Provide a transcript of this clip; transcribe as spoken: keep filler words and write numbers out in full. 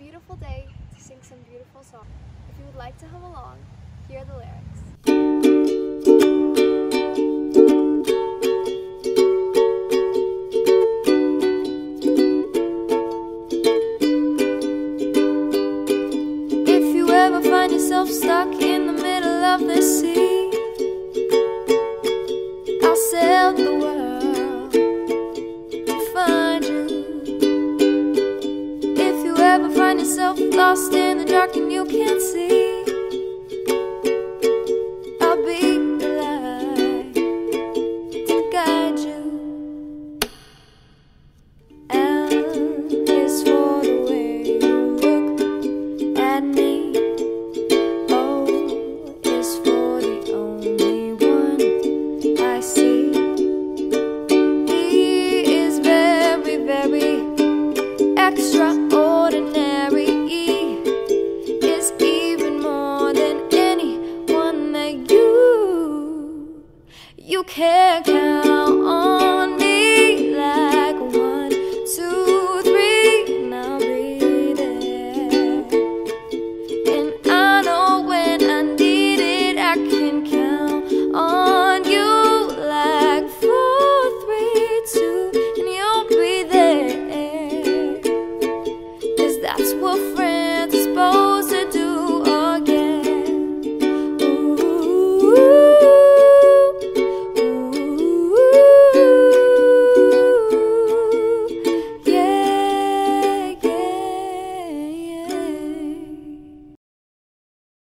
beautiful day to sing some beautiful songs. If you would like to hum along, here are the lyrics. If you ever find yourself stuck in the middle of the sea, I'll sail the world to find you. If you ever find yourself lost in the dark and you can't see,